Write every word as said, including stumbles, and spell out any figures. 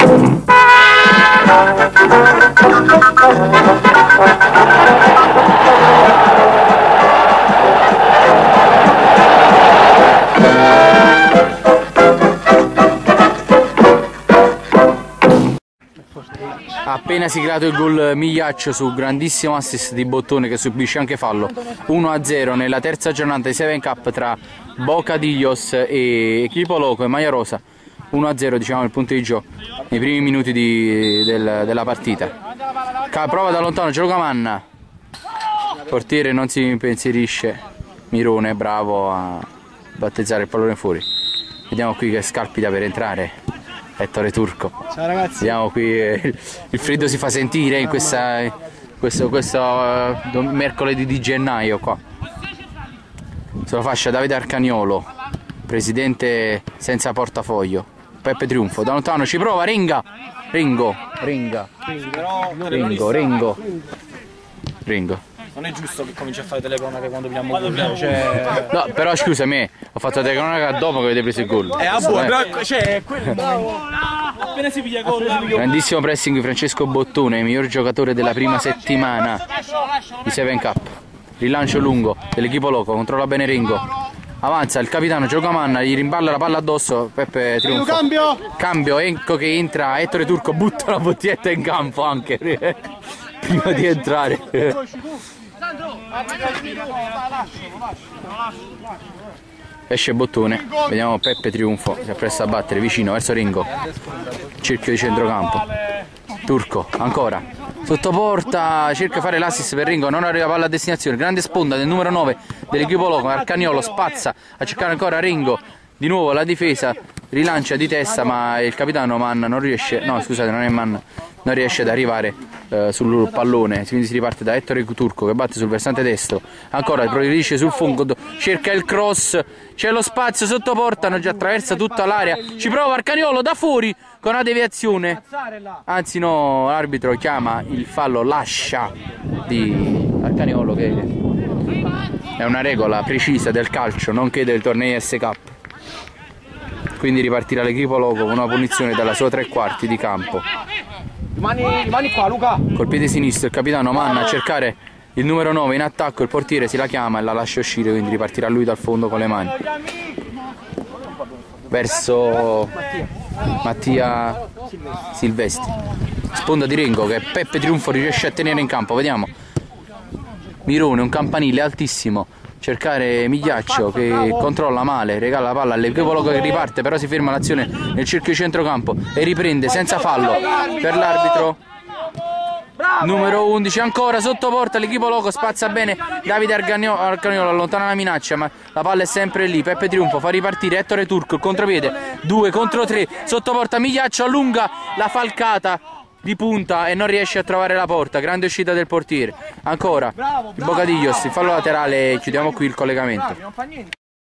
Ha appena siglato il gol Migliaccio su grandissimo assist di Bottone, che subisce anche fallo. uno a zero nella terza giornata di Seven Cup tra Bocadillos e Equipo Loco e Maglia Rosa. uno a zero, diciamo, il punteggio nei primi minuti di, del, della partita. Prova da lontano Girocamanna, il portiere non si impensierisce. Mirone bravo a battezzare il pallone fuori. Vediamo qui che scalpita per entrare Ettore Turco. Ciao ragazzi. Vediamo qui eh, il freddo si fa sentire in questa, questo, questo uh, mercoledì di gennaio qua. Sulla fascia Davide Arcaniolo, presidente senza portafoglio. Peppe Triunfo, da lontano ci prova Ringa. Ringo, Ringa, Ringo, Ringo, Ringo. Non è giusto che cominci a fare telecronache quando abbiamo gol, cioè... No, però scusami, ho fatto la telecronaca dopo che avete preso il gol. Eh, a buono, però, cioè, quello... Appena si piglia gol... Grandissimo pressing di Francesco Bottone, miglior giocatore della prima settimana di Seven Cup. Rilancio lungo dell'Equipo Loco, controlla bene Ringo. Avanza il capitano Giocamanna, gli rimballa la palla addosso, Peppe Triunfo. Cambio! Cambio, ecco che entra Ettore Turco, butta la bottiglietta in campo anche prima di entrare. Esce Bottone, vediamo Peppe Triunfo, si appresta a battere vicino verso Ringo. Cerchio di centrocampo. Turco, ancora. Sotto porta, cerca di fare l'assist per Ringo, non arriva palla a destinazione. Grande sponda del numero nove dell'Equipo Loco, Arcaniolo spazza a cercare ancora Ringo. Di nuovo la difesa, rilancia di testa, ma il capitano Manna non riesce, no scusate non è Manna, non riesce ad arrivare eh, sul pallone. Quindi si riparte da Ettore Turco che batte sul versante destro, ancora progredisce sul fungo, cerca il cross, c'è lo spazio sotto porta, non già attraversa tutta l'area, ci prova Arcaniolo da fuori con una deviazione, anzi no, l'arbitro chiama il fallo, lascia di Arcaniolo, che è una regola precisa del calcio, nonché del torneo S K. Quindi ripartirà l'Equipo Loco con una punizione dalla sua tre quarti di campo. Rimani, rimani qua Luca. Col piede sinistro il capitano Manna a cercare il numero nove in attacco, il portiere si la chiama e la lascia uscire, quindi ripartirà lui dal fondo con le mani. Verso Mattia Silvestri. Sponda di Ringo che Peppe Triunfo riesce a tenere in campo, vediamo. Mirone, un campanile altissimo. Cercare Migliaccio che controlla male, regala la palla all'Equipo Loco che riparte, però si ferma l'azione nel cerchio di centrocampo e riprende senza fallo per l'arbitro numero undici. Ancora sotto porta l'Equipo Loco, spazza bene Davide Arcaniolo, allontana la minaccia ma la palla è sempre lì. Peppe Triunfo fa ripartire Ettore Turco, il contropiede, due contro tre, sotto porta Migliaccio, allunga la falcata di punta e non riesce a trovare la porta. Grande uscita del portiere. Ancora il Bocadillos, il fallo laterale, chiudiamo qui il collegamento.